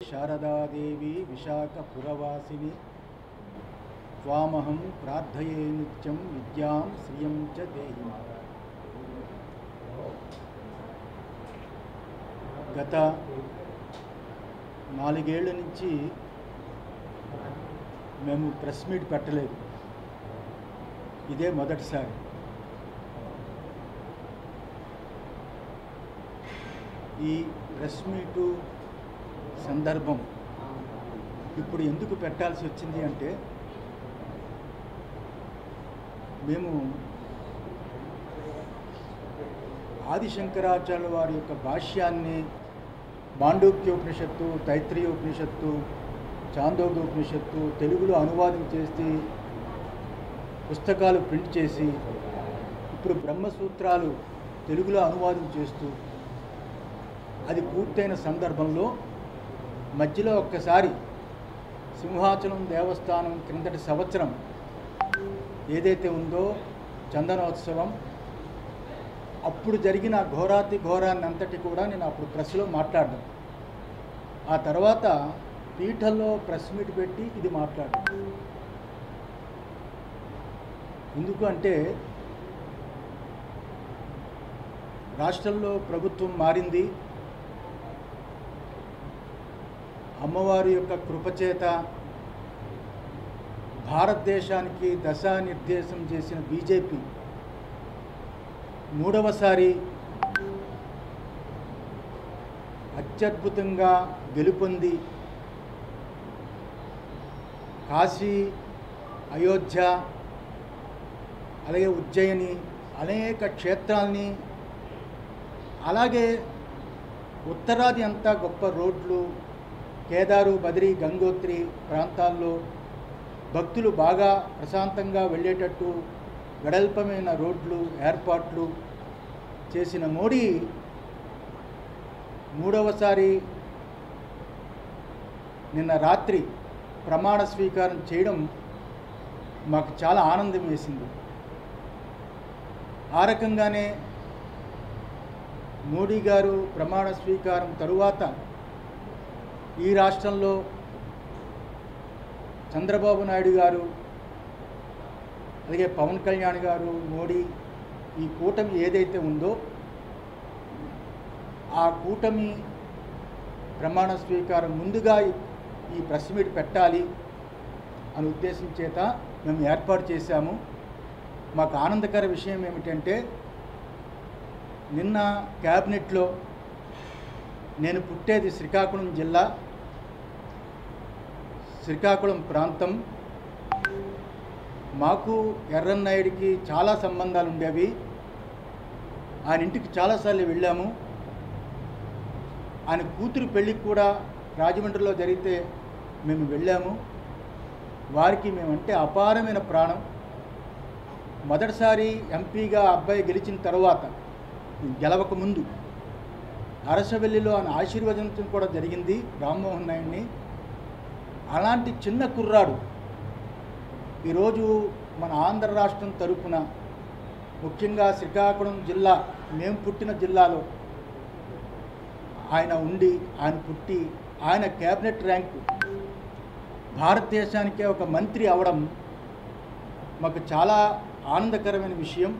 शारदादेवी विशाखपुरवासिनी त्वामहं प्रार्थये नित्यं विद्यां श्रियं च देहि। గత 4 ఏళ్ల నుంచి మేము ప్రెస్ మీట్ పెట్టలేదు. ఇదే మొదటిసారి. ఈ ప్రెస్ మీటు సందర్భం ఇప్పుడు ఎందుకు పెట్టాల్సి వచ్చింది అంటే, మేము ఆదిశంకరాచార్యుల వారి యొక్క భాష్యాన్ని మాండూక్యోపనిషత్తు, తైత్రీయోపనిషత్తు, చాందోగ్యోపనిషత్తు తెలుగులో అనువాదం చేసి పుస్తకాలు ప్రింట్ చేసి ఇప్పుడు బ్రహ్మసూత్రాలు తెలుగులో అనువాదం చేస్తూ అది పూర్తయిన సందర్భంలో మధ్యలో ఒక్కసారి సింహాచలం దేవస్థానం క్రిందటి సంవత్సరం ఏదైతే ఉందో చందనోత్సవం, అప్పుడు జరిగిన ఘోరాతి ఘోరాన్ని అంతటి కూడా నేను అప్పుడు ప్రెస్లో మాట్లాడాను. ఆ తర్వాత పీఠంలో ప్రెస్ మీట్ పెట్టి ఇది మాట్లాడాను. ఎందుకు అంటే రాష్ట్రంలో ప్రభుత్వం మారింది. అమ్మవారి యొక్క కృపచేత భారతదేశానికి దశానిర్దేశం చేసిన బీజేపీ మూడవసారి అత్యద్భుతంగా గెలుపొంది కాశీ, అయోధ్య, అలాగే ఉజ్జయిని అనేక క్షేత్రాల్ని, అలాగే ఉత్తరాది అంతా గొప్ప రోడ్లు, కేదారు, బద్రీ, గంగోత్రి ప్రాంతాల్లో భక్తులు బాగా ప్రశాంతంగా వెళ్ళేటట్టు వెడల్పమైన రోడ్లు ఏర్పాట్లు చేసిన మోడీ మూడవసారి నిన్న రాత్రి ప్రమాణ స్వీకారం చేయడం మాకు చాలా ఆనందం వేసింది. ఆ రకంగానే మోడీ గారు ప్రమాణ స్వీకారం తరువాత ఈ రాష్ట్రంలో చంద్రబాబు నాయుడు గారు, అలాగే పవన్ కళ్యాణ్ గారు, మోడీ, ఈ కూటమి ఏదైతే ఉందో ఆ కూటమి ప్రమాణ స్వీకారం ముందుగా ఈ ప్రెస్ మీట్ పెట్టాలి అనే ఉద్దేశం చేత మేము ఏర్పాటు చేశాము. మాకు ఆనందకర విషయం ఏమిటంటే, నిన్న క్యాబినెట్లో నేను పుట్టేది శ్రీకాకుళం జిల్లా, శ్రీకాకుళం ప్రాంతం. మాకు ఎర్రన్నాయుడికి చాలా సంబంధాలు ఉండేవి. ఆయన ఇంటికి చాలాసార్లు వెళ్ళాము. ఆయన కూతురు పెళ్ళికి కూడా రాజమండ్రిలో జరిగితే మేము వెళ్ళాము. వారికి మేమంటే అపారమైన ప్రాణం. మొదటిసారి ఎంపీగా అబ్బాయి గెలిచిన తర్వాత, గెలవక ముందు అరసవెల్లిలో ఆయన ఆశీర్వదించడం కూడా జరిగింది రామ్మోహన్ నాయుడిని. అలాంటి చిన్న కుర్రాడు ఈరోజు మన ఆంధ్ర రాష్ట్రం తరపున, ముఖ్యంగా శ్రీకాకుళం జిల్లా, మేము పుట్టిన జిల్లాలో ఆయన ఉండి, ఆయన పుట్టి, ఆయన క్యాబినెట్ ర్యాంకు భారతదేశానికే ఒక మంత్రి అవడం మాకు చాలా ఆనందకరమైన విషయం.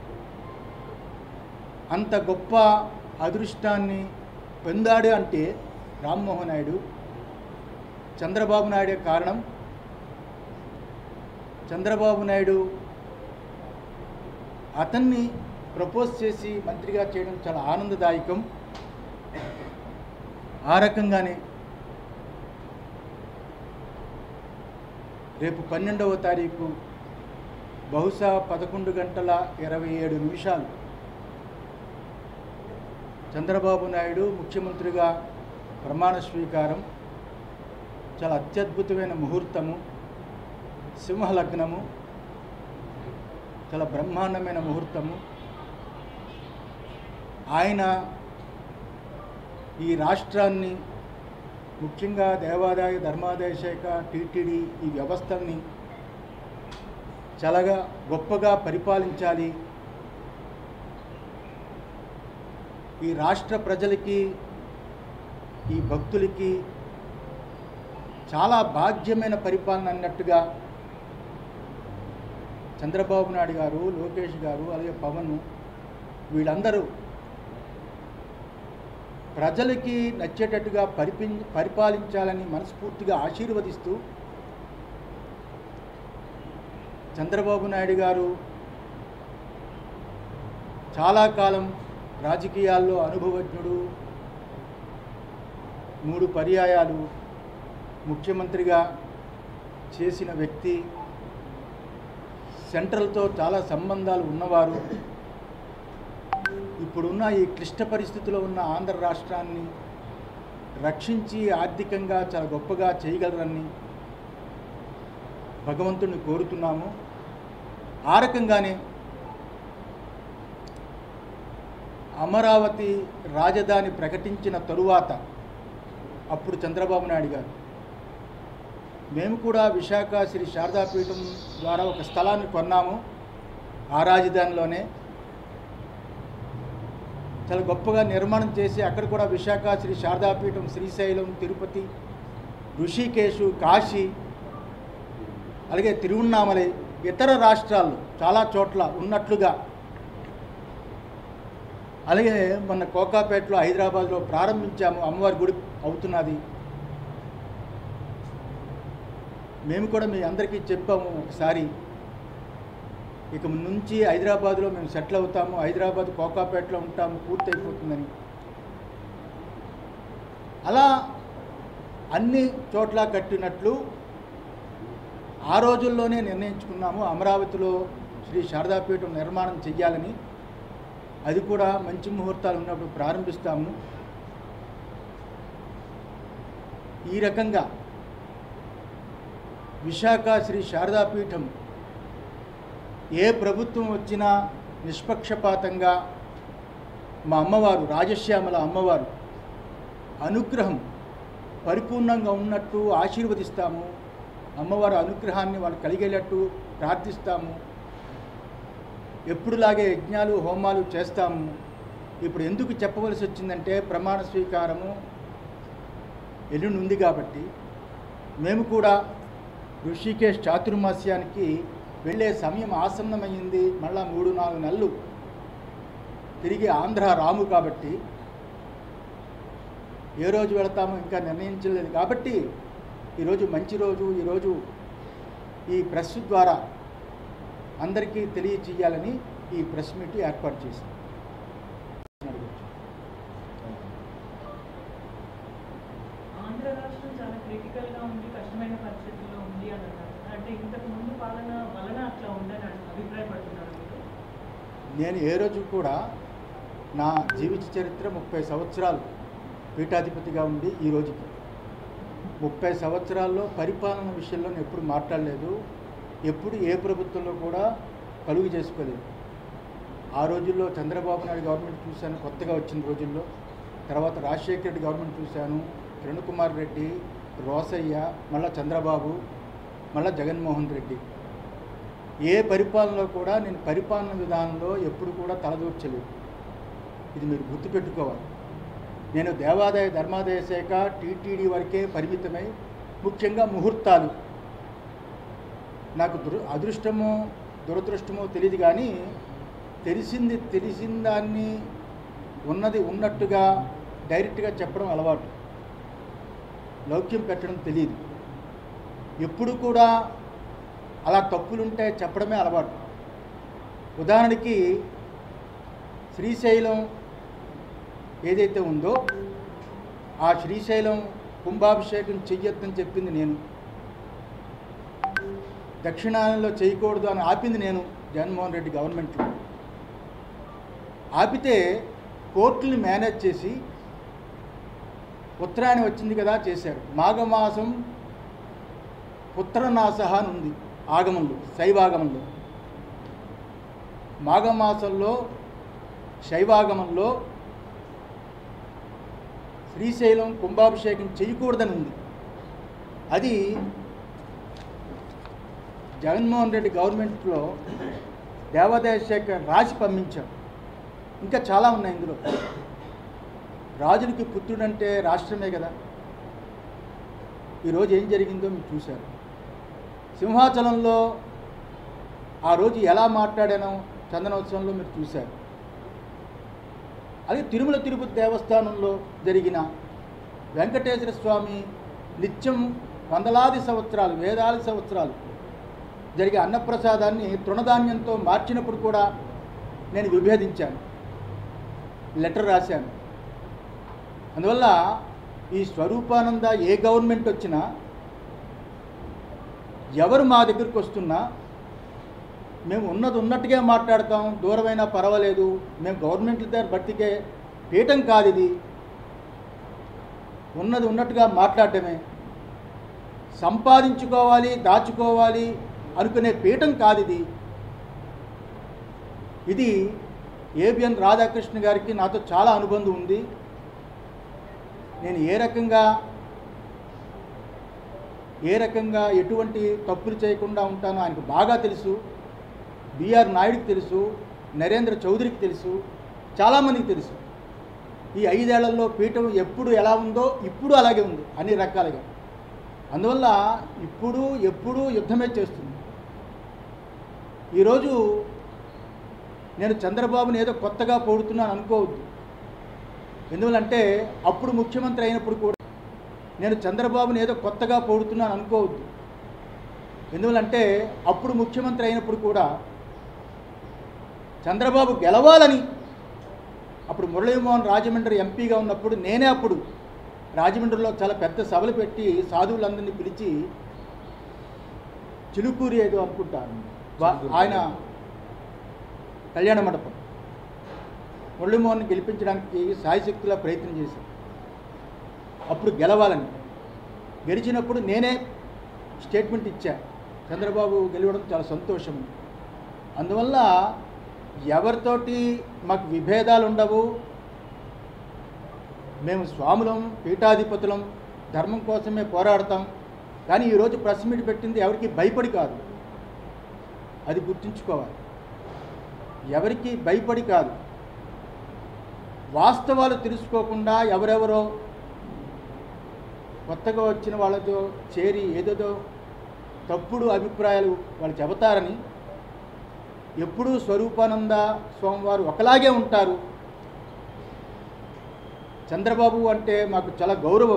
అంత గొప్ప అదృష్టాన్ని పొందాడు అంటే రామ్మోహన్ నాయుడు, చంద్రబాబు నాయుడే కారణం. చంద్రబాబు నాయుడు అతన్ని ప్రపోజ్ చేసి మంత్రిగా చేయడం చాలా ఆనందదాయకం. ఆ రకంగానే రేపు 12వ తారీఖు బహుశా 11:27 చంద్రబాబు నాయుడు ముఖ్యమంత్రిగా ప్రమాణ స్వీకారం. చాలా అత్యద్భుతమైన ముహూర్తము, సింహలగ్నము, చాలా బ్రహ్మాండమైన ముహూర్తము. ఆయన ఈ రాష్ట్రాన్ని, ముఖ్యంగా దేవాదాయ ధర్మాదాయ శాఖ, టీటీడీ, ఈ వ్యవస్థల్ని చాలా గొప్పగా పరిపాలించాలి. ఈ రాష్ట్ర ప్రజలకి, ఈ భక్తులకి చాలా భాగ్యమైన పరిపాలన అన్నట్టుగా చంద్రబాబు నాయుడు గారు, లోకేష్ గారు, అలాగే పవన్ వీళ్ళందరూ ప్రజలకి నచ్చేటట్టుగా పరిపాలించాలని మనస్ఫూర్తిగా ఆశీర్వదిస్తూ, చంద్రబాబు నాయుడు గారు చాలా కాలం రాజకీయాల్లో అనుభవజ్ఞుడు, 3 పర్యాయాలు ముఖ్యమంత్రిగా చేసిన వ్యక్తి, సెంట్రల్తో చాలా సంబంధాలు ఉన్నవారు, ఇప్పుడున్న ఈ క్లిష్ట పరిస్థితిలో ఉన్న ఆంధ్ర రాష్ట్రాన్ని రక్షించి ఆర్థికంగా చాలా గొప్పగా చేయగలరని భగవంతుడిని కోరుతున్నాము. ఆ రకంగానే అమరావతి రాజధాని ప్రకటించిన తరువాత అప్పుడు చంద్రబాబు నాయుడు గారు మేము కూడా విశాఖ శ్రీ శారదాపీఠం ద్వారా ఒక స్థలాన్ని కొన్నాము. ఆ రాజధానిలోనే చాలా గొప్పగా నిర్మాణం చేసి అక్కడ కూడా విశాఖ శ్రీ శారదాపీఠం, శ్రీశైలం, తిరుపతి, ఋషికేశు, కాశీ, అలాగే తిరువన్నామలై, ఇతర రాష్ట్రాల్లో చాలా చోట్ల ఉన్నట్లుగా, అలాగే మొన్న కోకాపేటలో హైదరాబాద్లో ప్రారంభించాము. అమ్మవారి గుడి అవుతున్నది. మేము కూడా మీ అందరికీ చెప్పాము ఒకసారి, ఇక నుంచి హైదరాబాద్లో మేము సెటిల్ అవుతాము, హైదరాబాద్ కోకాపేటలో ఉంటాము, పూర్తయిపోతుందని. అలా అన్ని చోట్ల కట్టినట్లు ఆ రోజుల్లోనే నిర్ణయించుకున్నాము. అమరావతిలో శ్రీ శారదాపీఠం నిర్మాణం చెయ్యాలని. అది కూడా మంచి ముహూర్తాలు ఉన్నప్పుడు ప్రారంభిస్తాము. ఈ రకంగా విశాఖ శ్రీ శారదాపీఠం ఏ ప్రభుత్వం వచ్చినా నిష్పక్షపాతంగా మా అమ్మవారు, రాజశ్యామల అమ్మవారు అనుగ్రహం పరిపూర్ణంగా ఉన్నట్టు ఆశీర్వదిస్తాము. అమ్మవారి అనుగ్రహాన్ని వాళ్ళు కలిగేటట్టు ప్రార్థిస్తాము. ఎప్పుడులాగే యజ్ఞాలు, హోమాలు చేస్తాము. ఇప్పుడు ఎందుకు చెప్పవలసి వచ్చిందంటే ప్రమాణ స్వీకారము ఎల్లుండి ఉంది కాబట్టి మేము కూడా ఋషికేశ్ చాతుర్మాస్యానికి వెళ్ళే సమయం ఆసన్నమైంది. మళ్ళా 3-4 నెలలు తిరిగి ఆంధ్ర రాము కాబట్టి ఏ రోజు వెళతామో ఇంకా నిర్ణయించలేదు. కాబట్టి ఈరోజు మంచి రోజు. ఈరోజు ఈ ప్రెస్ ద్వారా అందరికీ తెలియచేయాలని ఈ ప్రెస్ మీట్ ఏర్పాటు చేశాం. ఆంధ్ర రాష్ట్రం చాలా క్రిటికల్గా ఉంది, కష్టమైన పరిస్థితుల్లో ఉంది అని అన్నారు. అంటే ఇంతకు ముందు పాలన వలన అట్లా ఉందని అభిప్రాయపడుతున్నారు మీరు? నేను ఏ రోజు కూడా నా జీవిత చరిత్ర 30 సంవత్సరాలు పీఠాధిపతిగా ఉండి ఈ రోజుకి 30 సంవత్సరాల్లో పరిపాలన విషయంలో నేను ఎప్పుడు మాట్లాడలేదు. ఎప్పుడు ఏ ప్రభుత్వంలో కూడా కలుగు చేసుకోలేదు. ఆ రోజుల్లో చంద్రబాబు నాయుడు గవర్నమెంట్ చూశాను, కొత్తగా వచ్చిన రోజుల్లో. తర్వాత రాజశేఖర రెడ్డి గవర్నమెంట్ చూశాను, కిరణ్ కుమార్ రెడ్డి, రోసయ్య, మళ్ళీ చంద్రబాబు, మళ్ళీ జగన్మోహన్ రెడ్డి. ఏ పరిపాలనలో కూడా నేను పరిపాలన విధానంలో ఎప్పుడు కూడా తలదూర్చలేదు. ఇది మీరు గుర్తుపెట్టుకోవాలి. నేను దేవాదాయ ధర్మాదాయ శాఖ టీటీడీ వరకే పరిమితమై, ముఖ్యంగా ముహూర్తాలు నాకు అదృష్టమో దురదృష్టమో తెలియదు, కానీ తెలిసిన దాన్ని ఉన్నది ఉన్నట్టుగా డైరెక్ట్గా చెప్పడం అలవాటు, లౌక్యం పెట్టడం తెలియదు. ఎప్పుడు కూడా అలా తప్పులుంటే చెప్పడమే అలవాటు. ఉదాహరణకి శ్రీశైలం ఏదైతే ఉందో ఆ శ్రీశైలం కుంభాభిషేకం చెయ్యొద్దని చెప్పింది నేను, దక్షిణాయనంలో చేయకూడదు అని ఆపింది నేను జగన్మోహన్ రెడ్డి గవర్నమెంట్లో. ఆపితే కోర్టుని మేనేజ్ చేసి ఉత్తరాయణం వచ్చింది కదా చేశారు. మాఘమాసం పుత్రనాశ అని ఉంది ఆగమంలో, శైవాగమంలో. మాఘమాసంలో శైవాగమంలో శ్రీశైలం కుంభాభిషేకం చేయకూడదని ఉంది. అది జగన్మోహన్ రెడ్డి గవర్నమెంట్లో దేవాదాయ శాఖ రాసి పంపించాం. ఇంకా చాలా ఉన్నాయి ఇందులో. రాజులకి పుత్రుడంటే రాష్ట్రమే కదా. ఈరోజు ఏం జరిగిందో మీరు చూశారు. సింహాచలంలో ఆ రోజు ఎలా మాట్లాడానో చందనోత్సవంలో మీరు చూశారు. అలాగే తిరుమల తిరుపతి దేవస్థానంలో జరిగిన వెంకటేశ్వర స్వామి నిత్యం వందలాది సంవత్సరాలు, వేలాది సంవత్సరాలు జరిగే అన్నప్రసాదాన్ని తృణధాన్యంతో మార్చినప్పుడు కూడా నేను విభేదించాను, లెటర్ రాశాను. అందువల్ల ఈ స్వరూపానంద ఏ గవర్నమెంట్ వచ్చినా, ఎవరు మా దగ్గరికి వస్తున్నా మేము ఉన్నది ఉన్నట్టుగా మాట్లాడతాం. దూరమైనా పర్వాలేదు, మేము గవర్నమెంట్ దగ్గర బతికే పీఠం కాదు ఇది. ఉన్నది ఉన్నట్టుగా మాట్లాడటమే. సంపాదించుకోవాలి, దాచుకోవాలి అనుకునే పీఠం కాదు ఇది. ఇది ఏబిఎన్ రాధాకృష్ణ గారికి నాతో చాలా అనుబంధం ఉంది. నేను ఏ రకంగా ఎటువంటి తప్పులు చేయకుండా ఉంటానో ఆయనకు బాగా తెలుసు. బిఆర్ నాయుడికి తెలుసు, నరేంద్ర చౌదరికి తెలుసు, చాలామందికి తెలుసు. ఈ 5 ఏళ్లలో పీఠం ఎప్పుడు ఎలా ఉందో ఇప్పుడు అలాగే ఉంది అన్ని రకాలుగా. అందువల్ల ఎప్పుడు యుద్ధమే చేస్తుంది. ఈరోజు నేను చంద్రబాబుని ఏదో కొత్తగా పొగుడుతున్నాను అనుకోవద్దు. ఎందువల్లంటే అప్పుడు ముఖ్యమంత్రి అయినప్పుడు కూడా నేను చంద్రబాబుని ఏదో కొత్తగా పొగుడుతున్నాను అనుకోవద్దు. ఎందువల్లంటే అప్పుడు ముఖ్యమంత్రి అయినప్పుడు కూడా చంద్రబాబు గెలవాలని, అప్పుడు మురళీమోహన్ రాజమండ్రి ఎంపీగా ఉన్నప్పుడు నేనే అప్పుడు రాజమండ్రిలో చాలా పెద్ద సభలు పెట్టి సాధువులందరినీ పిలిచి, చిలుకూరి ఏదో అనుకుంటాను ఆయన కళ్యాణ మండపం, మురళీమోహన్ గెలిపించడానికి సాయశక్తిలా ప్రయత్నం చేశాను. అప్పుడు గెలవాలని, గెలిచినప్పుడు నేనే స్టేట్మెంట్ ఇచ్చా, చంద్రబాబు గెలవడం చాలా సంతోషం. అందువల్ల ఎవరితోటి మాకు విభేదాలు ఉండవు. మేము స్వాములం, పీఠాధిపతులం, ధర్మం కోసమే పోరాడతాం. కానీ ఈరోజు ప్రెస్ మీట్ పెట్టింది ఎవరికి భయపడి కాదు, అది గుర్తుంచుకోవాలి. ఎవరికి భయపడి కాదు, వాస్తవాలు తెలుసుకోకుండా ఎవరెవరో కొత్తగా వచ్చిన వాళ్ళతో చేరి ఏదేదో తప్పుడు అభిప్రాయాలు వాళ్ళు చెబుతారని. ఎప్పుడూ స్వరూపానంద స్వామివారు ఒకలాగే ఉంటారు. చంద్రబాబు అంటే మాకు చాలా గౌరవం.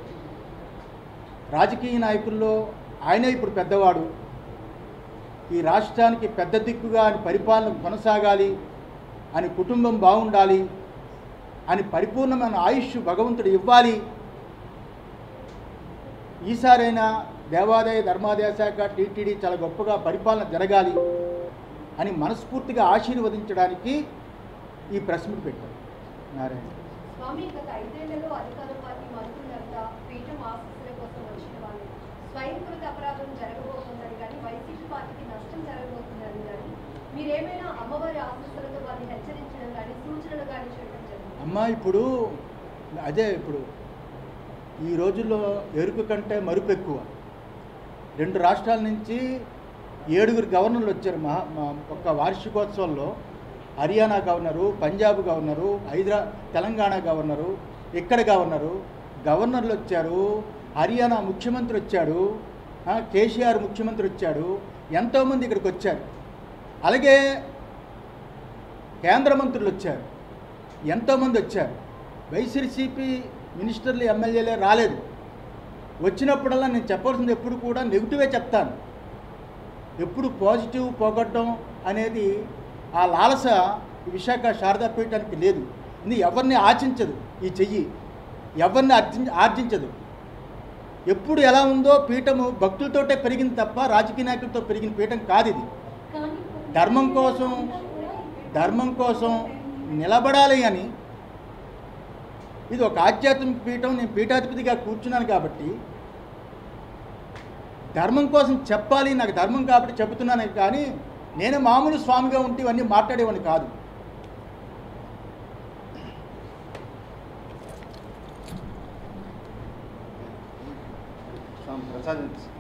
రాజకీయ నాయకుల్లో ఆయనే ఇప్పుడు పెద్దవాడు. ఈ రాష్ట్రానికి పెద్ద దిక్కుగా అని పరిపాలన కొనసాగాలి అని, కుటుంబం బాగుండాలి అని, పరిపూర్ణమైన ఆయుష్ భగవంతుడు ఇవ్వాలి. ఈసారైనా దేవాదాయ ధర్మాదాయ శాఖ, టీటీడీ చాలా గొప్పగా పరిపాలన జరగాలి అని మనస్ఫూర్తిగా ఆశీర్వదించడానికి ఈ ప్రెస్ మీట్ పెట్టారు. నారాయణ స్వామి, గత 5 ఏళ్లలో అధికార పార్టీ మంత్రులంతా పీఠం ఆశీస్సుల కోసం వచ్చిన వాళ్ళు స్వయంకృత అపరాధం జరగబోతుందని కానీ, వైసీపీ పార్టీకి నష్టం జరగబోతుందని కానీ, మీరేమైనా అమ్మవారి ఆశీస్సులతో వారిని హెచ్చరించడం కానీ, సూచనలు కానీ చేయడం జరిగింది? అమ్మ, ఇప్పుడు ఈ రోజుల్లో ఎరుకు కంటే మరుపు ఎక్కువ. 2 రాష్ట్రాల నుంచి 7 గవర్నర్లు వచ్చారు. ఒక్క వార్షికోత్సవంలో Haryana governor, Punjab governor, Telangana governor, ఇక్కడ గవర్నర్లు వచ్చారు. హర్యానా ముఖ్యమంత్రి వచ్చాడు, కేసీఆర్ ముఖ్యమంత్రి వచ్చాడు, ఎంతోమంది ఇక్కడికి వచ్చారు. అలాగే కేంద్ర మంత్రులు వచ్చారు, ఎంతోమంది వచ్చారు. వైసీపీ మినిస్టర్లు, ఎమ్మెల్యేలే రాలేదు. వచ్చినప్పుడల్లా నేను చెప్పాల్సింది ఎప్పుడు కూడా నెగిటివే చెప్తాను. ఎప్పుడు పాజిటివ్ పోగొట్టడం అనేది ఆ లాలస విశాఖ శారదాపీఠానికి లేదు. ఇది ఎవరిని ఆశించదు, ఈ చెయ్యి ఎవరిని ఆర్జించదు. ఎప్పుడు ఎలా ఉందో పీఠము భక్తులతోటే పెరిగింది తప్ప రాజకీయ నాయకులతో పెరిగిన పీఠం కాదు ఇది. ధర్మం కోసం నిలబడాలి అని, ఇది ఒక ఆధ్యాత్మిక పీఠం. నేను పీఠాధిపతిగా కూర్చున్నాను కాబట్టి ధర్మం కోసం చెప్పాలి, నాకు ధర్మం కాబట్టి చెబుతున్నాను. కానీ నేను మామూలు స్వామిగా ఉంటే ఇవన్నీ మాట్లాడేవాడిని కాదు. ప్రసాద్